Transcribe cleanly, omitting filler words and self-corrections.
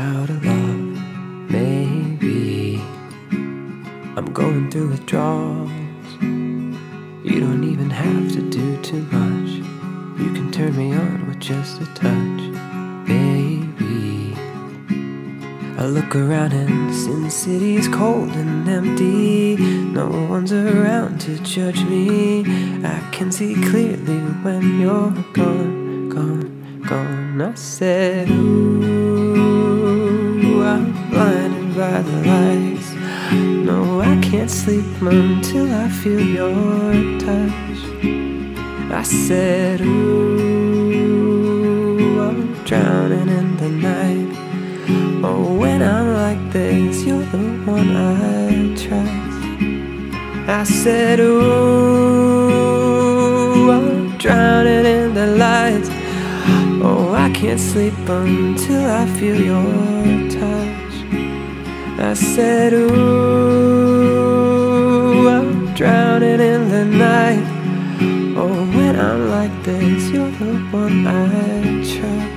out of love. Maybe I'm going through withdrawals. You don't even have to do too much. You can turn me on with just a touch, baby. I look around and Sin City's cold and empty. No one's around to judge me. I can see clearly when you're gone, gone, gone. I said, ooh, I'm blinded by the lights. No, I can't sleep until I feel your touch. I said, ooh, I'm drowning in the night. Oh, when I'm like this, you're the one I trust. I said, ooh, I'm drowning in the lights. Oh, I can't sleep until I feel your touch. I said, ooh, I'm drowning in the night. Oh, when I'm like this, you're the one I trust.